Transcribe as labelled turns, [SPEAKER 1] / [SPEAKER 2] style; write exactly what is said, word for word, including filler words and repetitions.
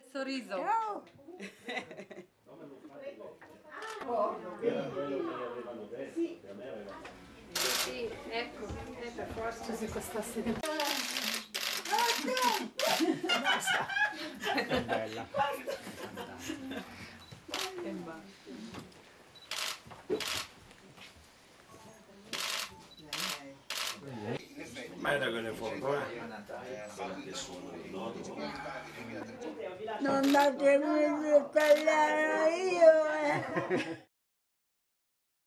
[SPEAKER 1] sorriso.
[SPEAKER 2] Ciao.
[SPEAKER 1] Sì. Sì, ecco, eh, per forza si costasse di
[SPEAKER 3] È bella.
[SPEAKER 1] Che basta.
[SPEAKER 3] Guarda che ne fuoco, eh.
[SPEAKER 2] Non datemi di tagliare io, eh.